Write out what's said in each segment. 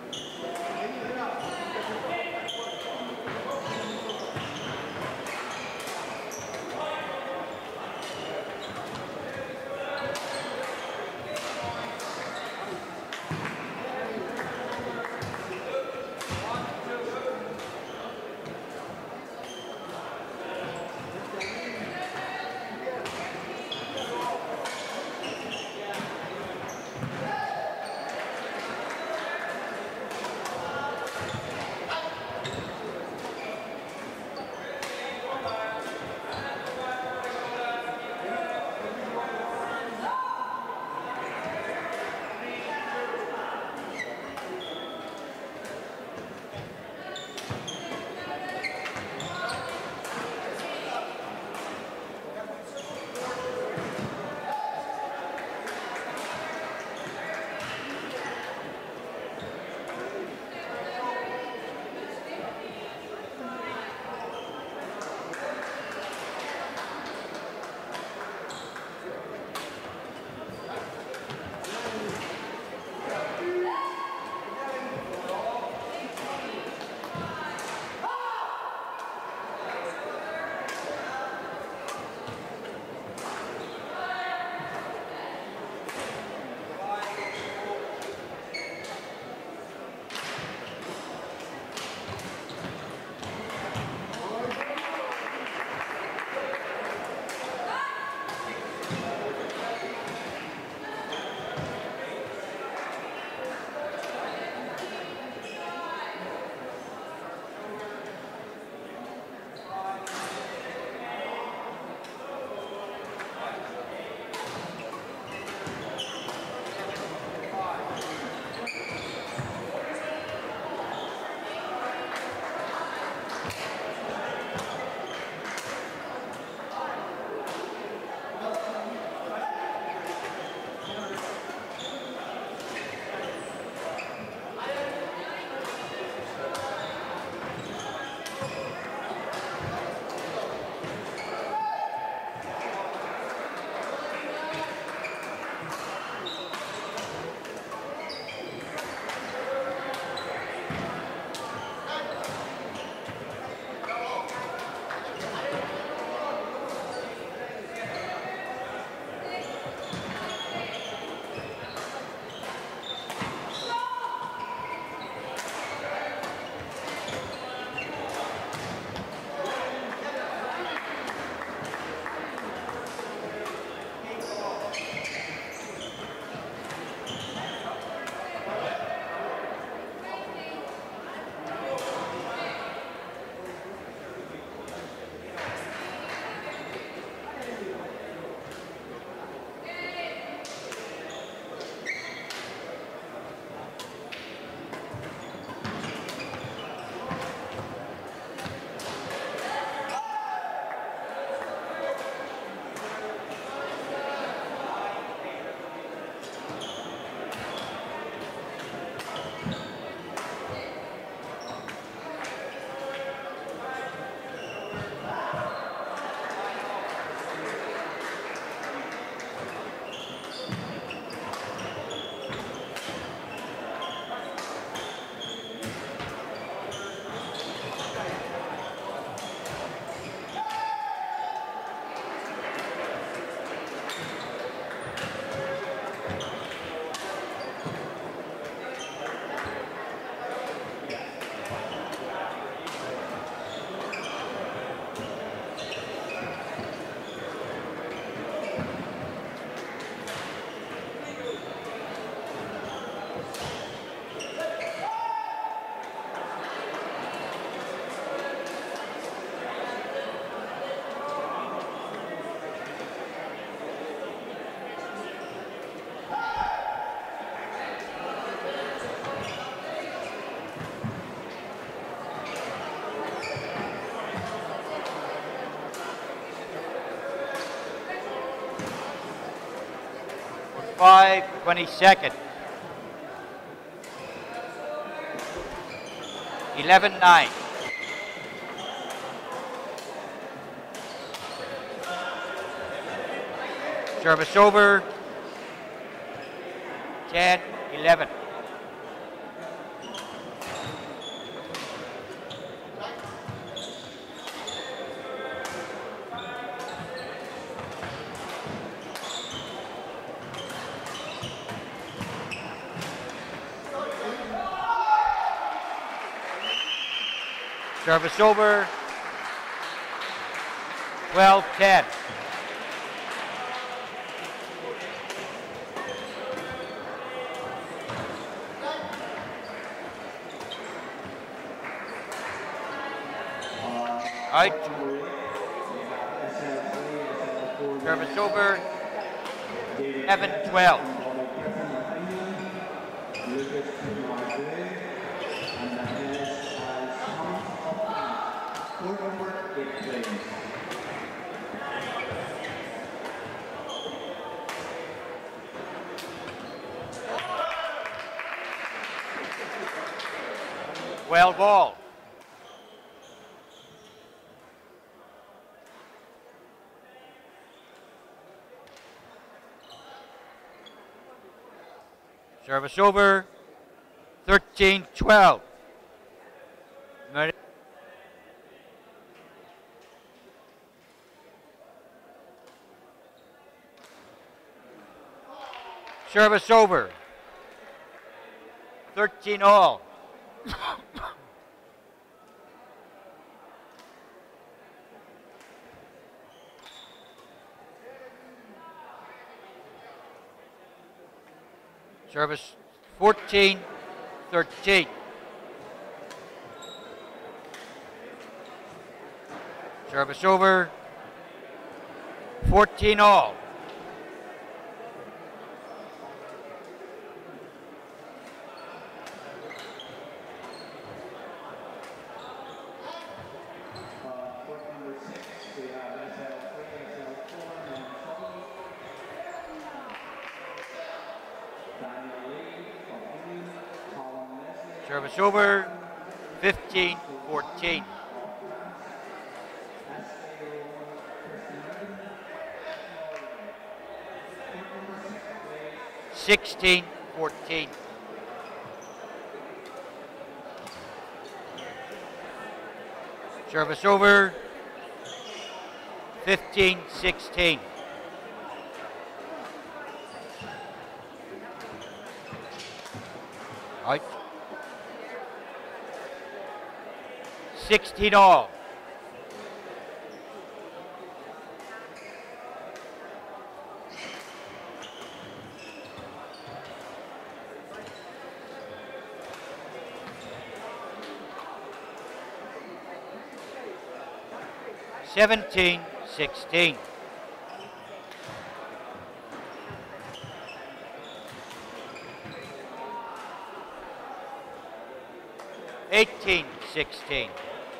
5/22. 11-9. Service over. 10-11. Service over. 12-10. Out. Service over. 11-12. Well ball. Service over. 13-12. Service over. 13-all. Service 14-13. Service over. 14-all. Service over. 15-14. Sixteen, 14. Service over. 15-16. Out. 16-all. 17-16. Eighteen, 16.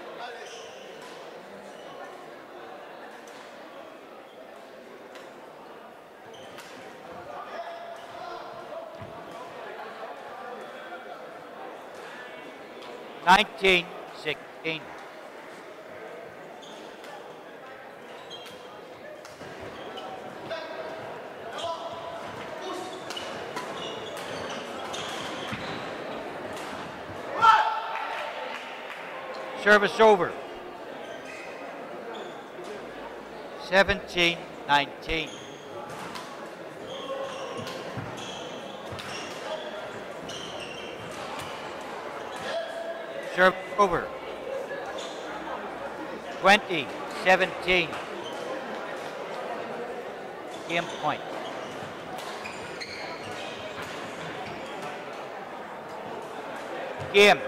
Nineteen, 16. Service over. 17-19. Service over. 20-17. Game point. Game.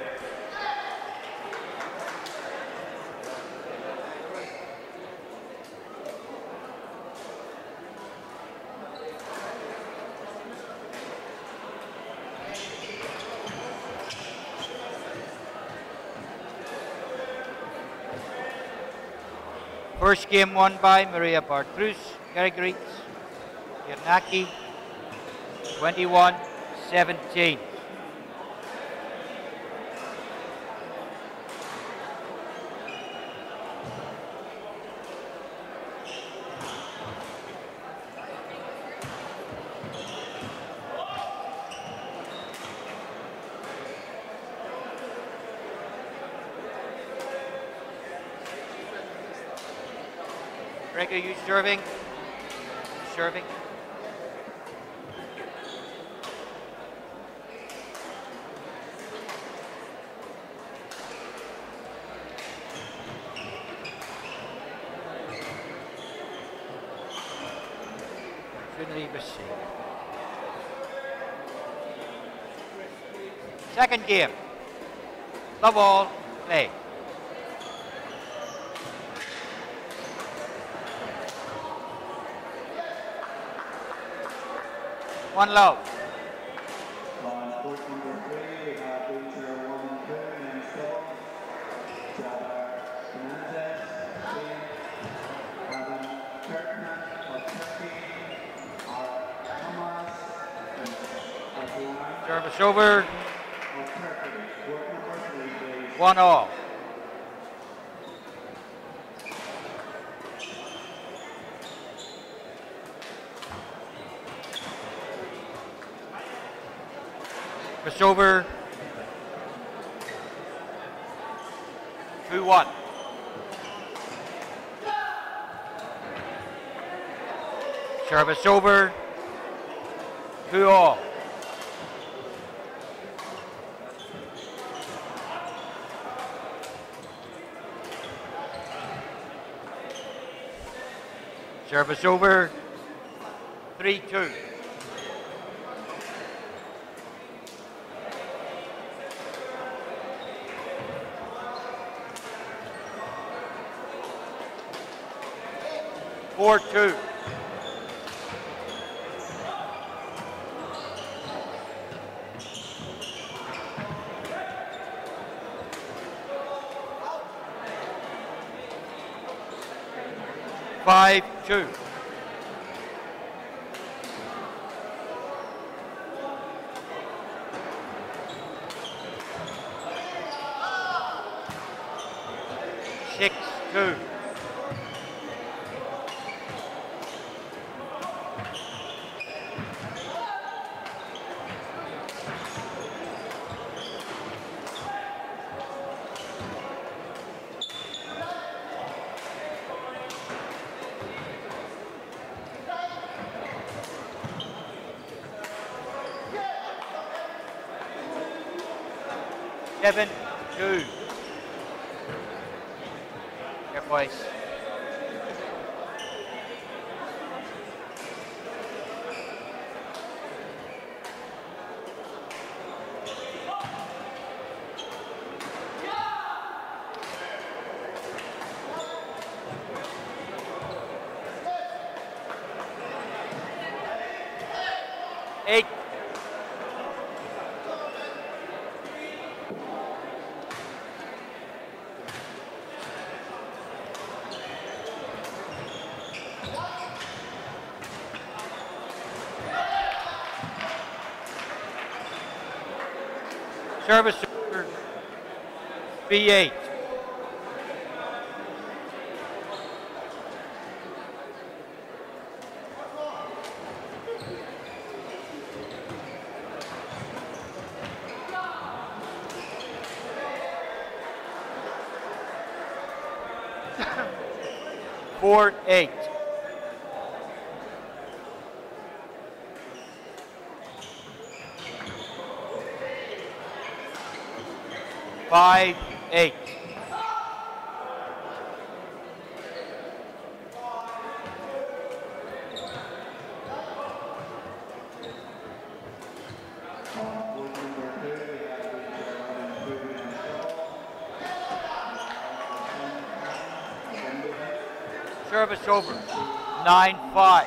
First game won by Maria Bartrus, Garrigues, Yarnaki, 21-17. Greg, are you serving? Serving? duly received. Second game. Love all, play. One love. On court number 3, we have Winter 1-2 and 7. Jabbar Fernandez, Adam Kirkman of Turkey, Thomas and Service over. of Turkey. Court number 3, please. 1-all. Service over. 2-1. Service over. 2-all. Service over. 3-2. Four, 2. Five, 2. Six, 2. Seven, 2. Your place. Eight. Service over. B8. Four, 8. Five, 8. On court number 2, we have Winter 1-2 and 7. Service over. 9-5.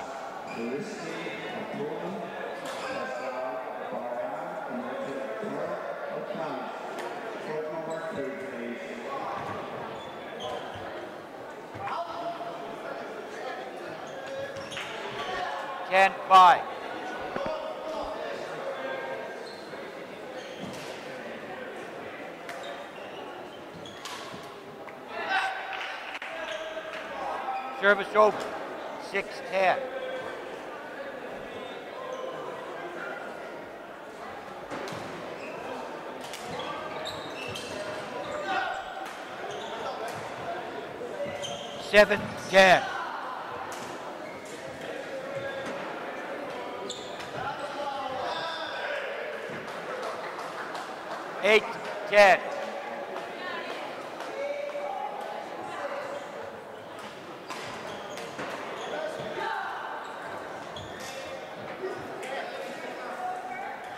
Ten, 5. Service over. 6-10. Seven, 10. Eight, 10.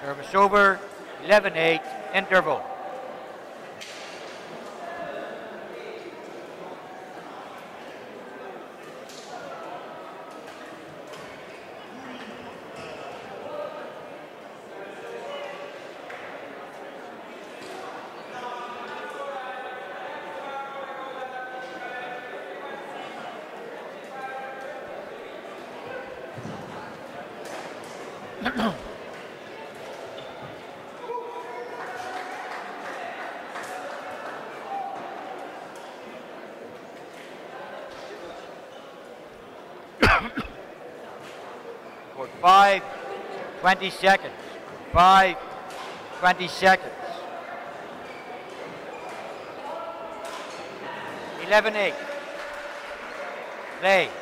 Service over, 11-8, interval. For 5, 20 seconds. 5, 20 seconds. 11-8. Play.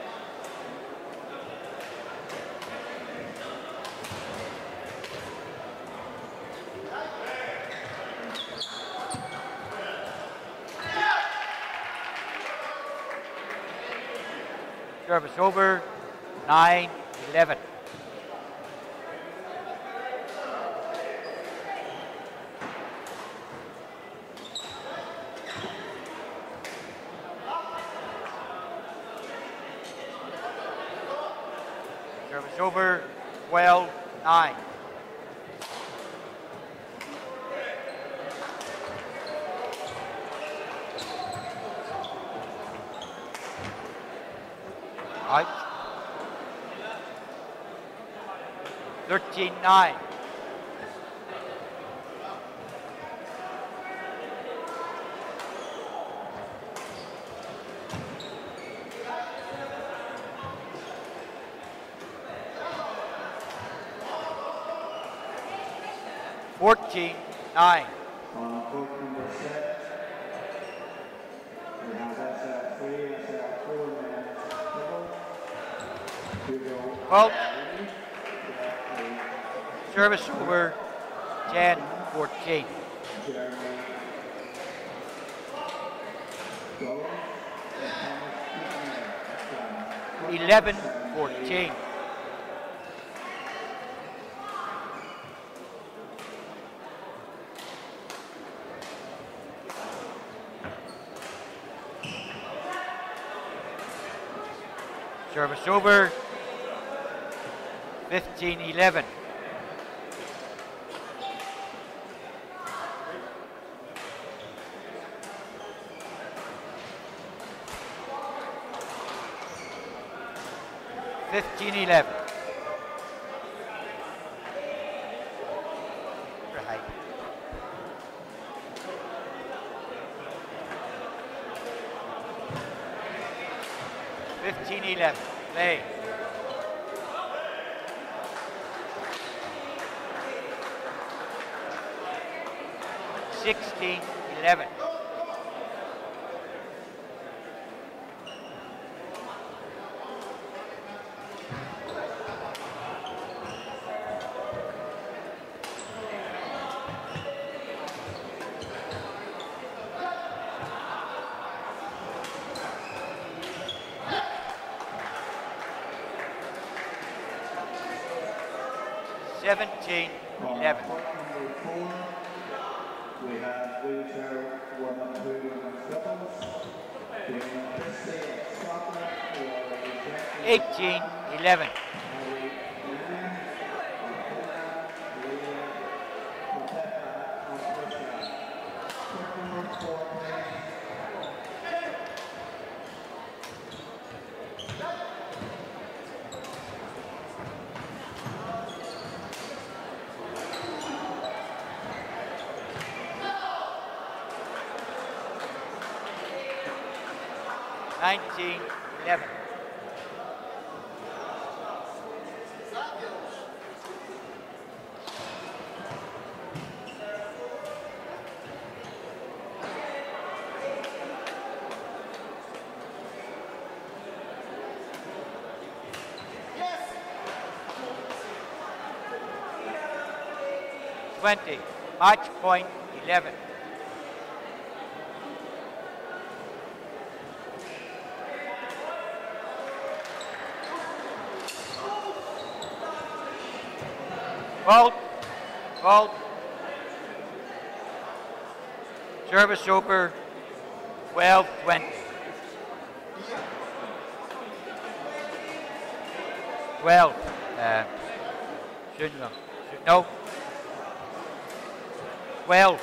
Service over, 9-11. Service over, 12-9. Out. 13-9. Fourteen, 9. On court number 6, we have SL3, SL4, and double. Hugo. Well, service over, 10-14. Jeremy. Go. 11-14. Service over, 15-11. Right. 15-11. Play. Sixteen, 11. Seventeen, 11. Court number 4, we have wheelchair 1 and 2 women's doubles. Daniel Christie of Scotland for rejected. 18-11. Harry Manning of Poland, Leah Motepa of Russia. Court number 4, please. 19-11. Twenty. Match point 11. Fault, Called. Service over 12-20. 12. No. 12.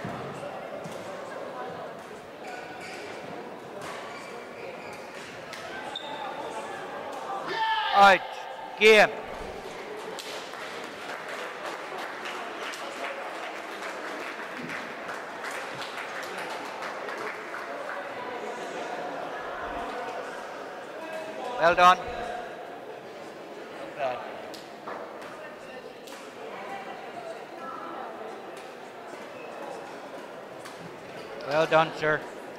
Out. Game. Well done. Bad. Well done, sir.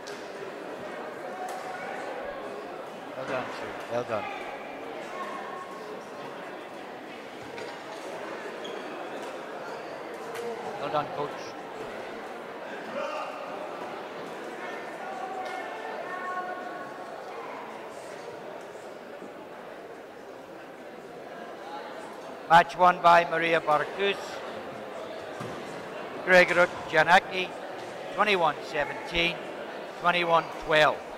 Well done, sir. Well done. Well done, coach. Match won by Maria Bartus, Gregor Janaki, 21-17, 21-12.